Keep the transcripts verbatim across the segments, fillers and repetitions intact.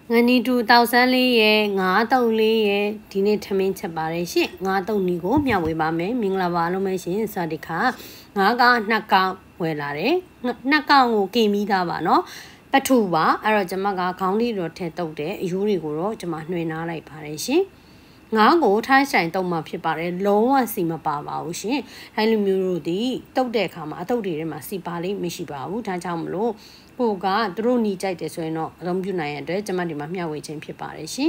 ငနီတူတောက်ဆန်းလေးရဲ့ငါးတုပ်လေးရဲ့ဒီနေ့ထမင်းချက်ပါတယ်ရှင်ငါးတုပ်နီကိုမျှဝေပါမယ်မင်္ဂလာပါလုံးမဲရှင်စဒီခါငါးကနှစ်ကောင်ဝယ်လာတယ်နှစ်ကောင်ကိုกินပြီးသားပါနော်ပထူပါအဲ့တော့ကျွန်မကခေါင်းလေးတော့ထည့်တုပ်တယ်အရိုးတွေကိုတော့ကျွန်မနှွှဲနားလိုက်ပါတယ်ရှင်ငါးကိုထိုင်းဆိုင်တုပ်မှဖြစ်ပါတယ်လုံးဝစီမပါပါဘူးရှင်ထိုင်းလူမျိုးတို့ဒီတုပ်တဲ့အခါမှာအတုပ်တွေထဲမှာစီပါလေးမရှိပါဘူးဒါကြောင့်မလို့ပိုကသူတို့ညီကြိုက်တယ်ဆိုရင်တော့အသုံးပြုနိုင်ရတဲ့အတွက်ကျွန်မဒီမှာမျှဝေခြင်းဖြစ်ပါတယ်ရှင်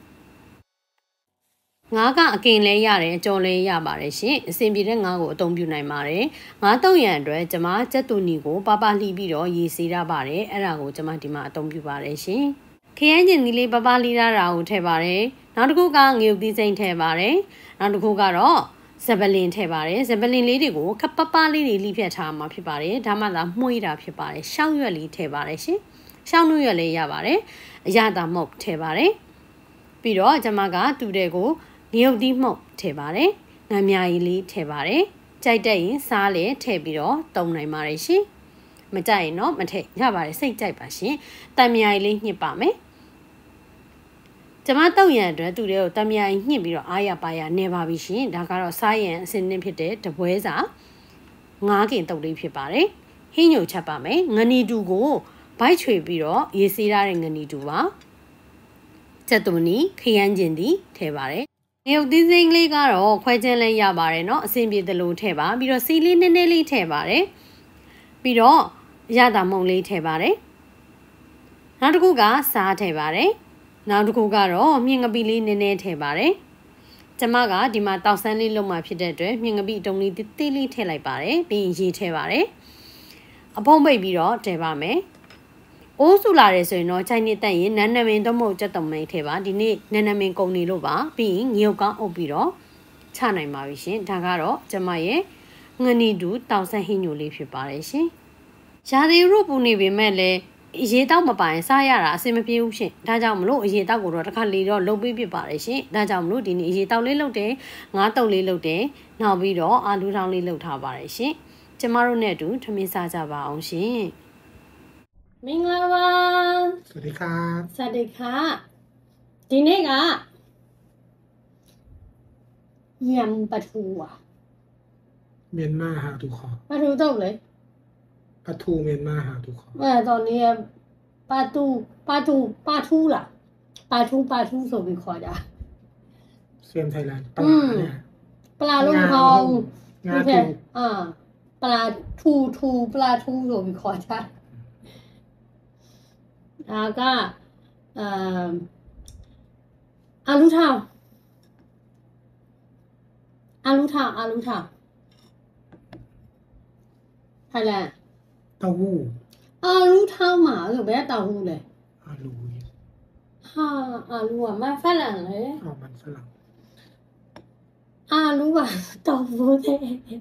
ငါးကအကင်လဲရတယ်ကြော်လဲရပါတယ်ရှင်အစဉ်ပြေတဲ့ငါးကိုအသုံးပြုနိုင်ပါတယ်ငါးတုံးရံအတွက်ကျွန်မကြက်တူနီကိုပပလှီးပြီးတော့ရေစေးရပါတယ်အဲ့ဒါကိုကျွန်မဒီမှာအသုံးပြုပါတယ်ရှင်ခရမ်းကျင်သီးလေးပပလှီးရတာကိုထည့်ပါတယ်နောက်တစ်ခုကငရုတ်သီးစိမ့်ထည့်ပါတယ်နောက်တစ်ခုကတော့ဇပလင်ထည့်ပါတယ်ဇပလင်လေးတွေကိုခပ်ပပလေးတွေလိဖြတ်ထားမှာဖြစ်ပါတယ်ဒါမှသာမှုှေးတာဖြစ်ပါတယ်ရှောင်းရွက်လေးထည့်ပါတယ်ရှင်ရှောင်းနှွရွက်လေးရပါတယ်အရသာမုတ်ထည့်ပါတယ်ပြီးတော့ကျွန်မကတူတဲ့ကိုငရုတ်သီးမှုတ်ထည့်ပါတယ်ငမ်းမြားကြီးလေးထည့်ပါတယ်ကြိုက်တဲ့ရင်စားလေထည့်ပြီးတော့တုံနိုင်ပါတယ်ရှင်မကြိုက်ရင်တော့မထည့်ရပါတယ်စိတ်ကြိုက်ပါရှင်တံမြားကြီးလေးညှစ်ပါမယ်ကျွန်မတောက်ရံအတွက်သူတွေကိုတံမြားကြီးညှစ်ပြီးတော့အားရပါရနေပါပြီရှင်ဒါကတော့စားရန်အစင်းနှင်းဖြစ်တဲ့တပွဲစာငါးကင်တုပ်လေးဖြစ်ပါတယ်ဟင်းညိုချက်ပါမယ်ငနီတူကိုဘိုက်ချွေပြီးတော့ရေစေးရတဲ့ငနီတူပါချက်သွနီခရမ်းကျင်သည်ထည့်ပါတယ်ငရုတ်သီးစိမ့်လေးကတော့ခွဲချင်းလေးရပါတယ်เนาะအစင်ပြေသလိုထည့်ပါပြီးတော့စီလေးနည်းနည်းလေးထည့်ပါတယ်ပြီးတော့ရတာမုံလေးထည့်ပါတယ်နောက်တစ်ခုကစားထည့်ပါတယ်နောက်တစ်ခုကတော့မြင့်ငပိလေးနည်းနည်းထည့်ပါတယ်ကျမကဒီမှာတောက်ဆန်းလေးလုံးမှဖြစ်တဲ့အတွက်မြင့်ငပိတုံးလေးတေးသေးလေးထည့်လိုက်ပါတယ်ပြီးရင်ရေထည့်ပါတယ်အဖုံးပိတ်ပြီးတော့ထည့်ပါမယ်အိုးဆူလာတယ်ဆိုရင်တော့ချိုင်းနေတက်ရင်နန်းနမင်းတော့မဟုတ်ကြက်တုံမိန်ထည့်ပါဒီနေ့နန်းနမင်းကုန်နေလို့ပါပြီးရင်ငရုတ်ကောင်းအုပ်ပြီးတော့ချနိုင်ပါပြီရှင်ဒါကတော့ကျမရဲ့ငနီတူတောက်ဆန်းဟင်းညိုလေးဖြစ်ပါတယ်ရှင်ရာသီဥတုပူနေပေမဲ့လည်းအရေတောက်မပိုင်စားရတာအဆင်မပြေဘူးရှင်ဒါကြောင့်မလို့အရေတောက်ကိုတော့တစ်ခါလေတော့လုံပေးပြပါတယ်ရှင်ဒါကြောင့်မလို့ဒီနေ့အရေတောက်လေးလုပ်တယ်ငါးတုပ်လေးလုပ်တယ်နောက်ပြီးတော့အာလူထောင်းလေးလုပ်ထားပါတယ်ရှင်ကျမတို့နဲ့အတူထမင်းစားကြပါအောင်ရှင်မင်္ဂလာပါสวัสดีครับสวัสดีค่ะဒီနေ့ကยำปลาทูอ่ะเมียนมาหาทุกขอปลาทูต้มเลยปลาทูเมียนมาหาทุกขอเออตอนนี้ปลาทูปลาทูปลาทูล่ะปลาทูปลาทูဆိုပြီးခေါ်ကြเซียมไทยแลนด์ปลาเนี่ยปลาลุงทองงาทูอ่าปลาทูทูปลาทูဆိုပြီးခေါ်ကြဒါကအာအာလူထောင်အာလူထောင်အာလူထောင်ထိုင်လန်เต้าหู้အာလူထောင်မှာဆိုဘယ်တောက်หู้လဲအာလူဟာအာလူကမဖက်လန်လေအော်มันฝรั่งအာလူကတောက်ဘူးတဲ့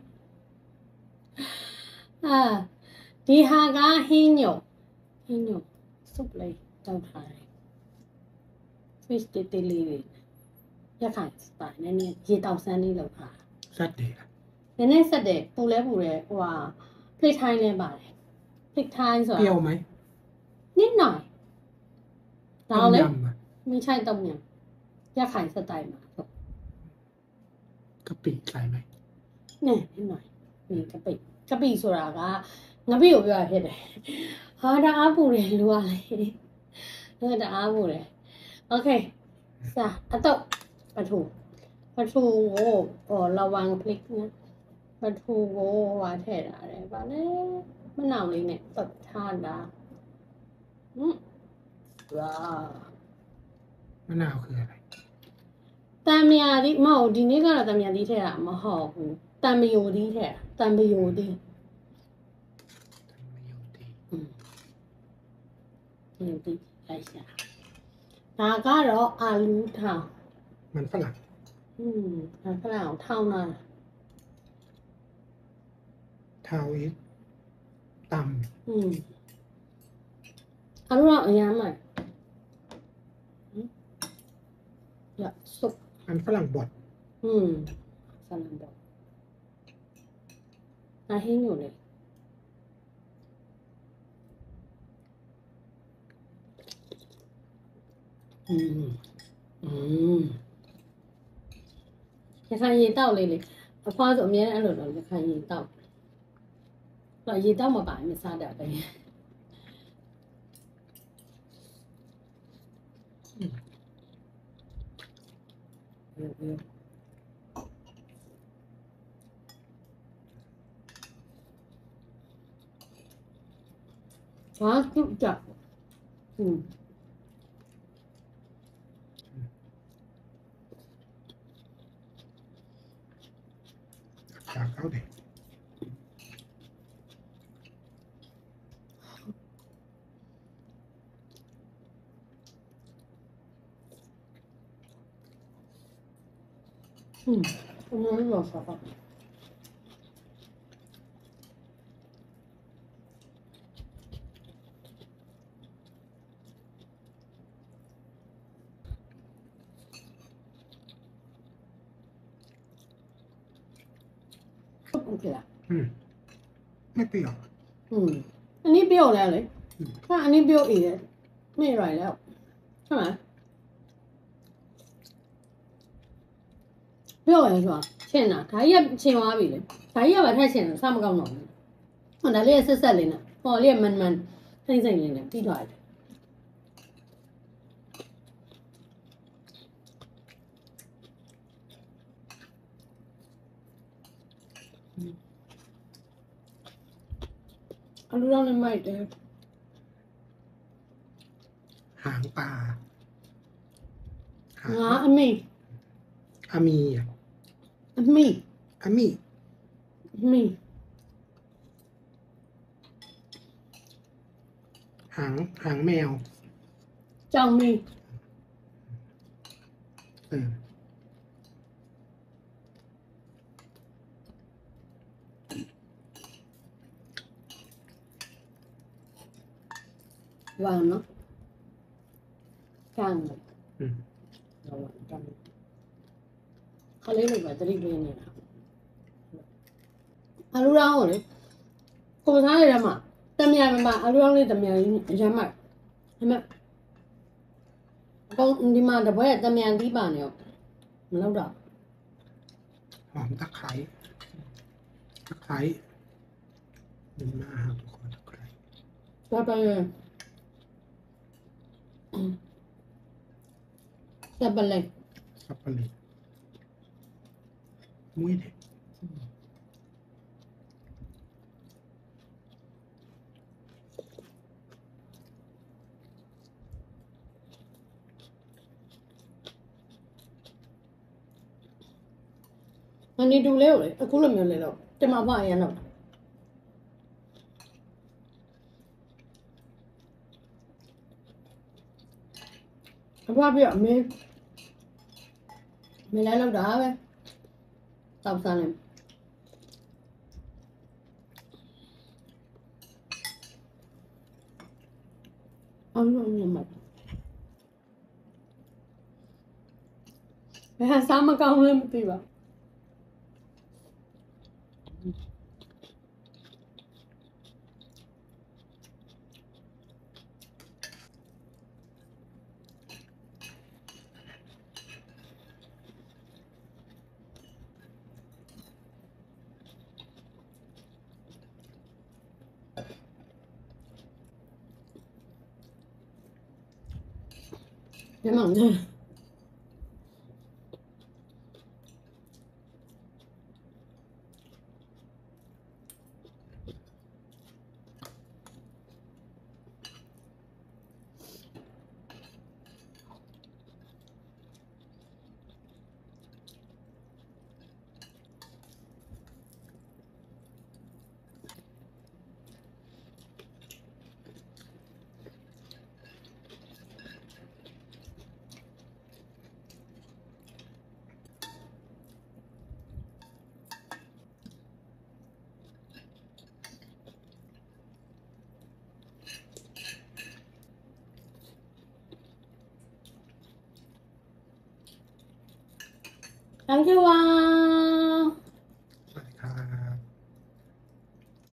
အာဒီဟာကဟင်းညိုဟင်းညိုစုပ်လေးတောက်ထားတယ် fish တေးသေးလေးတွေရခိုင်စတိုင်နည်းနည်းရေတောက်ဆန်းလေးလောက်ထားစက်တယ်နည်းနည်းဆက်တယ်ပူလဲပူတယ်ဟိုဟာ plate time လဲပါတယ် plate time ဆိုတာเปรี้ยวไหมนิดหน่อยเราเลยไม่ใช่ต้มยำยาไข่สไตล์มากะปิใส่ไหมเนี่ยนิดหน่อยมีกะปิกะปิဆိုတာကငပိကိုပြောရဖြစ်တယ်ဟာတအားပူတယ်လူကလေဒါတအားပူတယ်โอเคစာအတော့ပထူပထူကိုဟောระวังพลิกนะปลาทูကိုဝါထည့်တာတယ်ဗာလဲမနှောင်လေးနဲ့ပတ်ထားတာဟွန်းဝါมะนาวคืออะไรတံမြာသီးမဟုတ်ဒီနေ့ကတော့တံမြာသီးထည့်တာမဟုတ်ဘူးတံမယိုသီးထည့်တာတံမယိုသီးอืมဒီလိုက်ရှာဒါကတော့အာလူထောင်มันฝรั่งอืมมันฝรั่งထောင်တာเท้าอีกตำอืมအာလူတော့အရမ်းမိုက်ရစုပ်มันฝรั่งบดอืมฝรั่งบดอาဟင်းညိုလေอืมอืมရခိုင်ရေတောက်လေးလေအဖွားဆိုအများနဲ့အဲ့လိုတော့ရခိုင်ရေတောက်တော့ရေတောက်မပါမစားတတ်ပဲဟာသူ့ကြောက်อืมจากเขาเด็กอืมอันนี้ไม่บอกครับโอเคละอืมไม่เปรี้ยวอืมอันนี้เปรี้ยวแล้วเลยถ้าอันนี้เปรี้ยวอีกไม่อร่อยแล้วใช่ไหมเปรี้ยวเลยใช่ป่ะเช่นน่ะဒါကြီးကချင်းသွားပြီလေဒါကြီးကပဲထက်ချင်းစမကောင်းတော့ဘူးဟောဒါလေးကဆက်ဆက်လေးနဲ့ဟောလေးကမန်မန်စိမ့်စိမ့်လေးနဲ့ပြီးသွားတယ်အလူတော်နဲ့မိုက်တယ်หางปลาหางငါအမေอามีอ่ะအမေอามีအမေหางหางแมวကြောင်မေเออဝါနော်ကံတယ်อืมဟောကံခလေးလိုပဲတတိပေးနေတာအလူတော်ကိုလေကိုစားရတဲ့မှာတမြန်မပါအလူတော်လေးတမြန်ကြီးရမ်းမှတ်ဒါမဲ့အကောင်ဒီမှာတပွဲတမြန်သီးပါနေရောမလောက်တော့หอมตะไคร้ตะไคร้ดูหน้าครับทุกคนตะไคร้ဘာပဲစပလက်สับปะรดมุ้ยเด็ดอันนี้ดูแล้วเลยအခုလိုမျိုးလေတော့တမဖွားရမ်းတော့အဖွားပြအမေမင်းလည်းလောက်တာပဲတောက်စားနေအောင်လို့ညမဘယ်စားမကောင်းလဲမသိပါဒီမှာနော်Thank you ပါ